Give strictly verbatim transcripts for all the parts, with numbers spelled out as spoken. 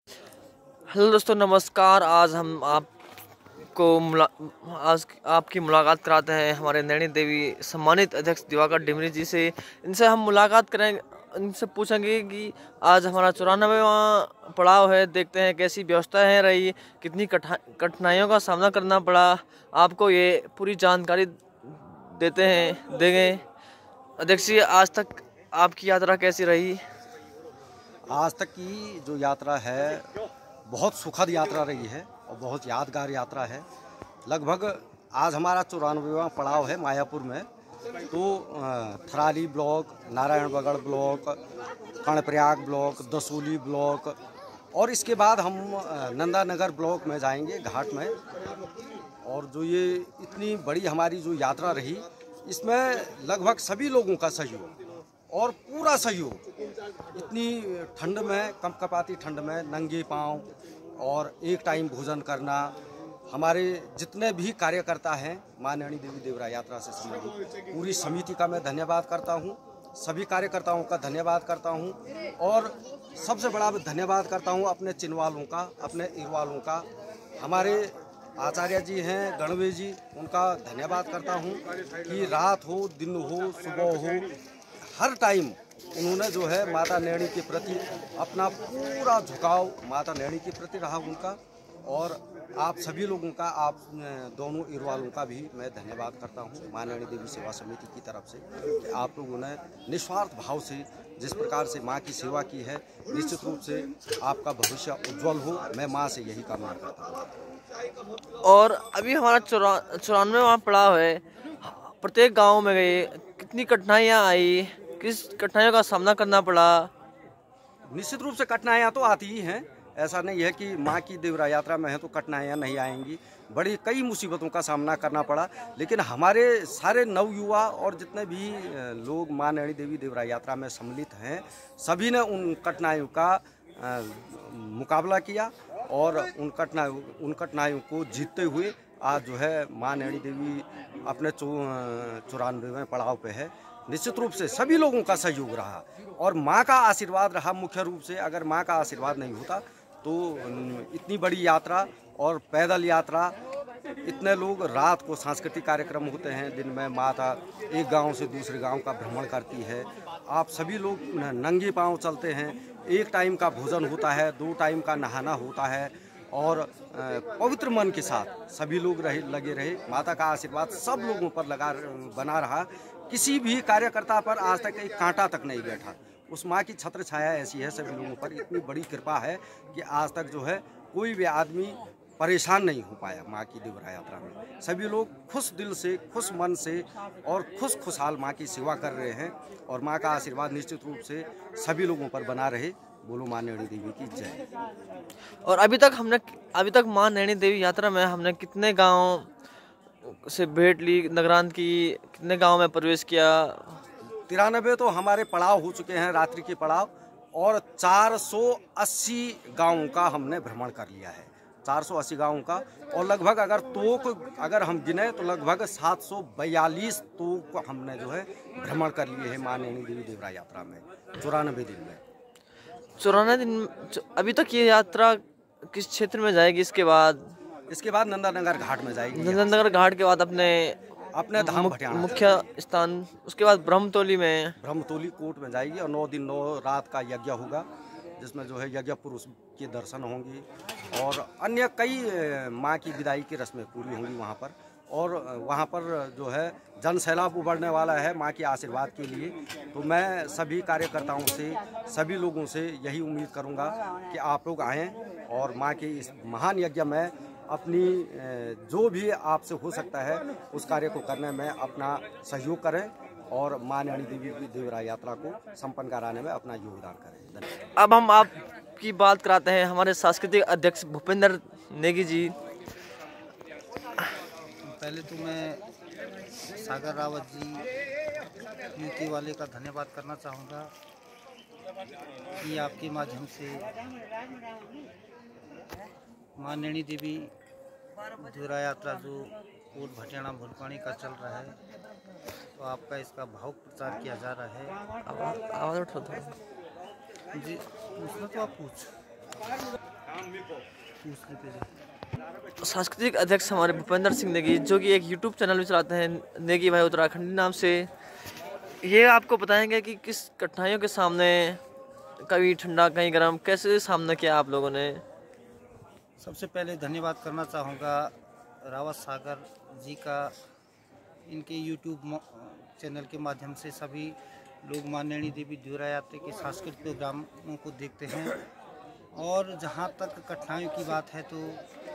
Hello दोस्तों, नमस्कार। आज हम आपको मुला आज आपकी मुलाकात कराते हैं हमारे नैनी देवी सम्मानित अध्यक्ष दिवाकर डिमरी जी से। इनसे हम मुलाकात करेंगे, इनसे पूछेंगे कि आज हमारा चौरानवेवां पड़ाव है, देखते हैं कैसी व्यवस्था है रही, कितनी कठिनाइयों का सामना करना पड़ा। आपको ये पूरी जानकारी देते हैं देंगे। अध्यक्ष जी, आज तक आपकी यात्रा कैसी रही? आज तक की जो यात्रा है बहुत सुखद यात्रा रही है और बहुत यादगार यात्रा है। लगभग आज हमारा चौरानवेवां पड़ाव है मायापुर में। तो Tharali block, Narayanbagar block, Karnaprayag block, Dasoli block और इसके बाद हम नंदानगर ब्लॉक में जाएंगे घाट में। और जो ये इतनी बड़ी हमारी जो यात्रा रही, इसमें लगभग सभी लोगों का सहयोग और पूरा सहयोग। इतनी ठंड में, कंपकपाती ठंड में नंगे पांव और एक टाइम भोजन करना। हमारे जितने भी कार्यकर्ता हैं मां नैनी देवी देवरा यात्रा से संबंधित, पूरी समिति का मैं धन्यवाद करता हूं, सभी कार्यकर्ताओं का धन्यवाद करता हूं और सबसे बड़ा धन्यवाद करता हूं अपने चिन्हवालों का, अपने इरवालों का। हमारे आचार्य जी हैं गणवे जी, उनका धन्यवाद करता हूं कि रात हो, दिन हो, सुबह हो, हर टाइम उन्होंने जो है माता नैनी के प्रति अपना पूरा झुकाव माता नैनी के प्रति रहा उनका। और आप सभी लोगों का, आप दोनों इरवालों का भी मैं धन्यवाद करता हूं मां नैनी देवी सेवा समिति की तरफ से कि आप लोगों ने निस्वार्थ भाव से जिस प्रकार से मां की सेवा की है, निश्चित रूप से आपका भविष्य उज्जवल हो, मैं मां से यही कामना करता हूँ। और अभी हमारा चौरा चौरानवेवां पड़ाव है, प्रत्येक गाँव में गए, कितनी कठिनाइयाँ आई, किस कठिनाइयों का सामना करना पड़ा? निश्चित रूप से कठिनाइयाँ तो आती ही हैं। ऐसा नहीं है कि माँ की देवरा यात्रा में है तो कठिनाइयाँ नहीं आएंगी। बड़ी कई मुसीबतों का सामना करना पड़ा, लेकिन हमारे सारे नवयुवा और जितने भी लोग माँ नैनी देवी देवरा यात्रा में सम्मिलित हैं, सभी ने उन कठिनाइयों का आ, मुकाबला किया और उन कठिनाइयों उन कठिनाइयों को जीतते हुए आज जो है माँ नैनी देवी अपने चौरानवेवें पड़ाव पे है। निश्चित रूप से सभी लोगों का सहयोग रहा और माँ का आशीर्वाद रहा मुख्य रूप से। अगर माँ का आशीर्वाद नहीं होता तो इतनी बड़ी यात्रा और पैदल यात्रा, इतने लोग, रात को सांस्कृतिक कार्यक्रम होते हैं, दिन में माता एक गांव से दूसरे गांव का भ्रमण करती है, आप सभी लोग नंगे पांव चलते हैं, एक टाइम का भोजन होता है, दो टाइम का नहाना होता है और पवित्र मन के साथ सभी लोग रहे लगे रहे। माता का आशीर्वाद सब लोगों पर लगा बना रहा। किसी भी कार्यकर्ता पर आज तक एक कांटा तक नहीं बैठा। उस माँ की छत्र छाया ऐसी है सभी लोगों पर, इतनी बड़ी कृपा है कि आज तक जो है कोई भी आदमी परेशान नहीं हो पाया माँ की देवरा यात्रा में। सभी लोग खुश दिल से, खुश मन से और खुश खुशहाल माँ की सेवा कर रहे हैं और माँ का आशीर्वाद निश्चित रूप से सभी लोगों पर बना रहे। बोलो माँ नैनी देवी की जय। और अभी तक हमने अभी तक माँ नैनी देवी यात्रा में हमने कितने गांव से भेंट ली, नगरांत की, कितने गांव में प्रवेश किया? तिरानबे तो हमारे पड़ाव हो चुके हैं, रात्रि के पड़ाव, और चार सौ अस्सी गाँवों का हमने भ्रमण कर लिया है। चार सौ अस्सी गाँवों का, और लगभग अगर तोक अगर हम गिने तो लगभग सात सौ बयालीस तोक हमने जो है भ्रमण कर लिए हैं माँ नैनी देवी देवरा यात्रा में चौरानबे दिन में। चौरानवे दिन। अभी तक ये यात्रा किस क्षेत्र में जाएगी? इसके बाद इसके बाद नंदानगर घाट में जाएगी। नंदानगर घाट के बाद अपने अपने धाम भटियाणा मुख्य स्थान, उसके बाद ब्रह्मतोली में ब्रह्मतोली कोट में जाएगी और नौ दिन नौ रात का यज्ञ होगा, जिसमें जो है यज्ञ पुरुष के दर्शन होंगे और अन्य कई माँ की विदाई की रस्में पूरी होंगी वहाँ पर। और वहाँ पर जो है जन सैलाब उभरने वाला है माँ के आशीर्वाद के लिए। तो मैं सभी कार्यकर्ताओं से, सभी लोगों से यही उम्मीद करूँगा कि आप लोग आएँ और माँ के इस महान यज्ञ में अपनी जो भी आपसे हो सकता है उस कार्य को करने में अपना सहयोग करें और माँ नैनी देवी की देवरा यात्रा को संपन्न कराने में अपना योगदान करें। अब हम आपकी बात कराते हैं हमारे सांस्कृतिक अध्यक्ष भूपेंद्र नेगी जी। पहले तो मैं सागर रावत जी यूके वाले का धन्यवाद करना चाहूँगा कि आपके माध्यम से माँ नैनी देवी देवरा यात्रा जो कोट भटियाणा भुलपानी का चल रहा है, तो आपका इसका भावुक प्रचार किया जा रहा है। आवाज़ उठो थोड़ा। जी, उसमें तो आप पूछ दूसरे पे सांस्कृतिक अध्यक्ष हमारे भूपेंद्र सिंह नेगी, जो कि एक यूट्यूब चैनल भी चलाते हैं नेगी भाई उत्तराखंडी नाम से, ये आपको बताएंगे कि किस कठिनाइयों के सामने, कभी ठंडा कहीं गर्म, कैसे सामना किया आप लोगों ने। सबसे पहले धन्यवाद करना चाहूँगा रावत सागर जी का। इनके यूट्यूब चैनल के माध्यम से सभी लोग मां नैनी देवी द्योरा यात्रा के सांस्कृतिक प्रोग्रामों को देखते हैं। और जहाँ तक कठिनाइयों की बात है तो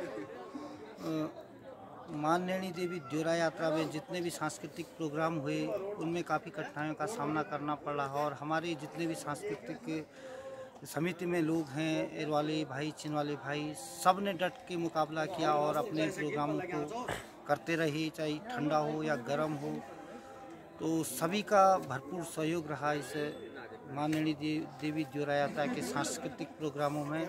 मां नैनी देवी द्योरा यात्रा में जितने भी सांस्कृतिक प्रोग्राम हुए उनमें काफ़ी कठिनाइयों का सामना करना पड़ रहा है। और हमारे जितने भी सांस्कृतिक समिति में लोग हैं, एरवाले भाई, चिनवाले भाई, सब ने डट के मुकाबला किया और अपने प्रोग्रामों को करते रहे, चाहे ठंडा हो या गर्म हो। तो सभी का भरपूर सहयोग रहा इस मां नैनी देवी द्योरा यात्रा के सांस्कृतिक प्रोग्रामों में।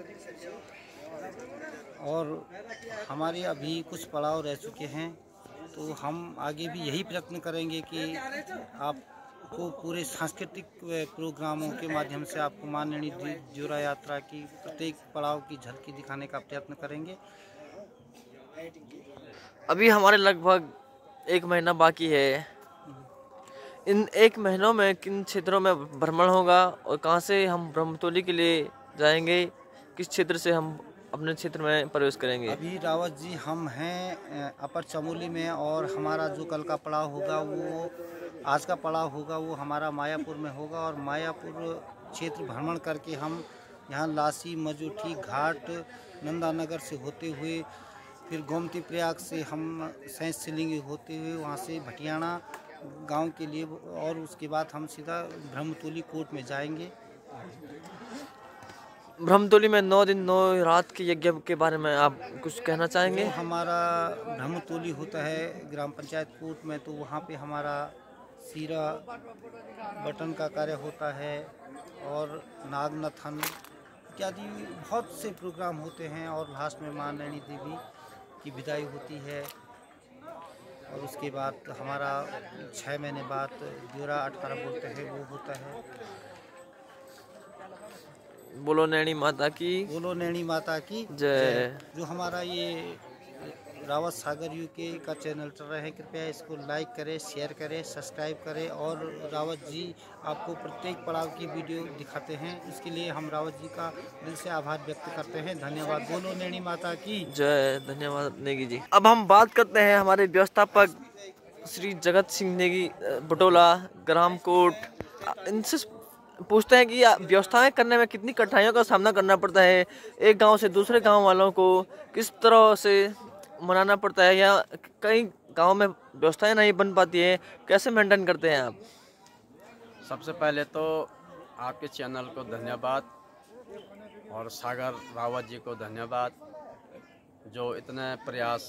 और हमारे अभी कुछ पड़ाव रह चुके हैं, तो हम आगे भी यही प्रयत्न करेंगे कि आपको पूरे सांस्कृतिक प्रोग्रामों के माध्यम से आपको मां नैनी द्योरा यात्रा की प्रत्येक पड़ाव की झलकी दिखाने का प्रयत्न करेंगे। अभी हमारे लगभग एक महीना बाकी है। इन एक महीनों में किन क्षेत्रों में भ्रमण होगा और कहां से हम ब्रह्मतोली के लिए जाएंगे, किस क्षेत्र से हम अपने क्षेत्र में प्रवेश करेंगे। अभी रावत जी हम हैं अपर चमोली में, और हमारा जो कल का पड़ाव होगा, वो आज का पड़ाव होगा वो हमारा मायापुर में होगा। और मायापुर क्षेत्र भ्रमण करके हम यहाँ लासी, मजूठी घाट, नंदानगर से होते हुए फिर गोमती प्रयाग से हम सैंस सिलिंग होते हुए वहाँ से भटियाणा गांव के लिए, और उसके बाद हम सीधा ब्रह्मतोली कोट में जाएंगे। ब्रह्मतोली में नौ दिन नौ रात के यज्ञ के बारे में आप कुछ कहना चाहेंगे। जो हमारा ब्रह्मतोली होता है ग्राम पंचायत कोट में, तो वहाँ पे हमारा सीरा बटन का कार्य होता है और नागनथन इत्यादि बहुत से प्रोग्राम होते हैं। और लास्ट में मां नैनी देवी की विदाई होती है। और उसके बाद हमारा छः महीने बाद द्योरा अठारह बोलते हैं वो होता है। बोलो नैनी माता की, बोलो नैनी माता की जय। जो हमारा ये रावत सागर यूके का चैनल चल रहा है, कृपया इसको लाइक करें, शेयर करें, सब्सक्राइब करें। और रावत जी आपको प्रत्येक पड़ाव की वीडियो दिखाते हैं, इसके लिए हम रावत जी का दिल से आभार व्यक्त करते हैं। धन्यवाद। बोलो नैनी माता की जय। धन्यवाद नेगी जी। अब हम बात करते हैं हमारे व्यवस्थापक श्री जगत सिंह नेगी बटोला ग्राम कोट। इनसे पूछते हैं कि व्यवस्थाएं करने में कितनी कठिनाइयों का सामना करना पड़ता है, एक गांव से दूसरे गांव वालों को किस तरह से मनाना पड़ता है, या कई गांव में व्यवस्थाएं नहीं बन पाती है, कैसे मेंटेन करते हैं आप। सबसे पहले तो आपके चैनल को धन्यवाद और सागर रावत जी को धन्यवाद, जो इतने प्रयास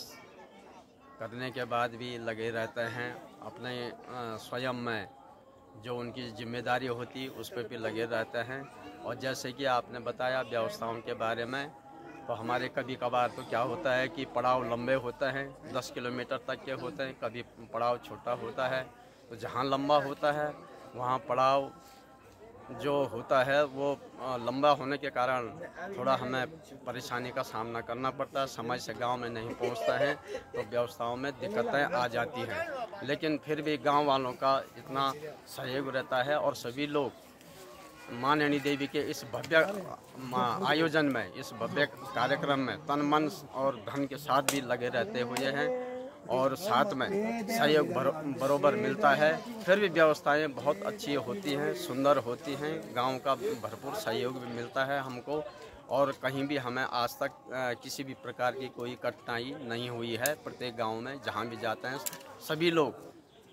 करने के बाद भी लगे रहते हैं अपने स्वयं में जो उनकी जिम्मेदारी होती उस पर भी लगे रहते हैं। और जैसे कि आपने बताया व्यवस्थाओं के बारे में, तो हमारे कभी कभार तो क्या होता है कि पड़ाव लंबे होते हैं, दस किलोमीटर तक के होते हैं, कभी पड़ाव छोटा होता है। तो जहाँ लंबा होता है वहाँ पड़ाव जो होता है वो लंबा होने के कारण थोड़ा हमें परेशानी का सामना करना पड़ता है, समय से गांव में नहीं पहुंचता है तो व्यवस्थाओं में दिक्कतें आ जाती हैं। लेकिन फिर भी गांव वालों का इतना सहयोग रहता है और सभी लोग मां नैनी देवी के इस भव्य आयोजन में, इस भव्य कार्यक्रम में तन मन और धन के साथ भी लगे रहते हुए हैं और साथ में सहयोग बरोबर मिलता है। फिर भी व्यवस्थाएं बहुत अच्छी होती हैं, सुंदर होती हैं, गांव का भरपूर सहयोग भी मिलता है हमको और कहीं भी हमें आज तक किसी भी प्रकार की कोई कठिनाई नहीं हुई है। प्रत्येक गांव में जहां भी जाते हैं सभी लोग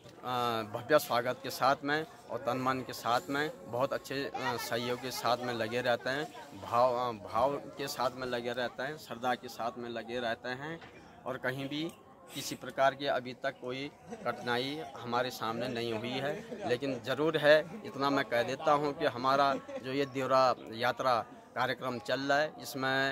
भव्य स्वागत के साथ में और तन मन के साथ में बहुत अच्छे सहयोग के साथ में लगे रहते हैं, भाव भाव के साथ में लगे रहते हैं, श्रद्धा के साथ में लगे रहते हैं और कहीं भी किसी प्रकार की अभी तक कोई कठिनाई हमारे सामने नहीं हुई है। लेकिन ज़रूर है, इतना मैं कह देता हूं कि हमारा जो ये द्योरा यात्रा कार्यक्रम चल रहा है इसमें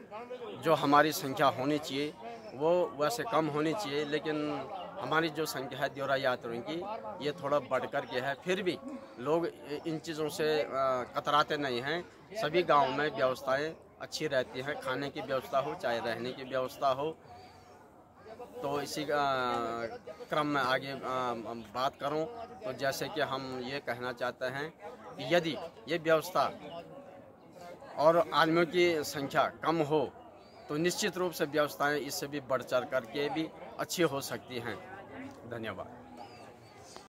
जो हमारी संख्या होनी चाहिए वो वैसे कम होनी चाहिए, लेकिन हमारी जो संख्या है द्योरा यात्रियों की ये थोड़ा बढ़ कर के है। फिर भी लोग इन चीज़ों से कतराते नहीं हैं, सभी गाँव में व्यवस्थाएँ अच्छी रहती है, खाने की व्यवस्था हो चाहे रहने की व्यवस्था हो। तो इसी का क्रम में आगे बात करूं तो जैसे कि हम ये कहना चाहते हैं कि यदि ये व्यवस्था और आदमियों की संख्या कम हो तो निश्चित रूप से व्यवस्थाएं इससे भी बढ़ चढ़ करके भी अच्छी हो सकती हैं। धन्यवाद।